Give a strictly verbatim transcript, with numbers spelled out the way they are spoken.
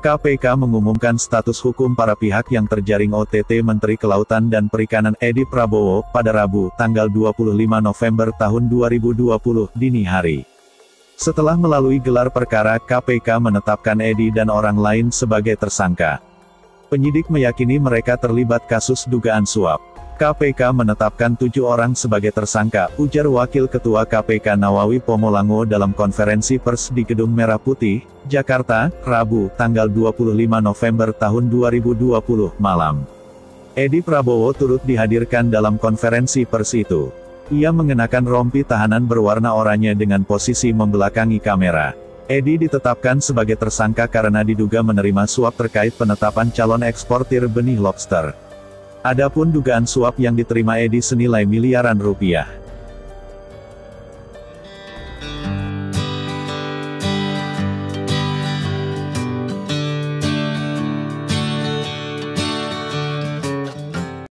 K P K mengumumkan status hukum para pihak yang terjaring O T T Menteri Kelautan dan Perikanan Edi Prabowo pada Rabu, tanggal dua puluh lima November tahun dua ribu dua puluh, dini hari. Setelah melalui gelar perkara, K P K menetapkan Edi dan orang lain sebagai tersangka. Penyidik meyakini mereka terlibat kasus dugaan suap. K P K menetapkan tujuh orang sebagai tersangka, ujar Wakil Ketua K P K Nawawi Pomolango dalam konferensi pers di Gedung Merah Putih, Jakarta, Rabu, tanggal dua puluh lima November tahun dua ribu dua puluh, malam. Edi Prabowo turut dihadirkan dalam konferensi pers itu. Ia mengenakan rompi tahanan berwarna oranye dengan posisi membelakangi kamera. Edi ditetapkan sebagai tersangka karena diduga menerima suap terkait penetapan calon eksportir benih lobster. Adapun dugaan suap yang diterima Edi senilai miliaran rupiah.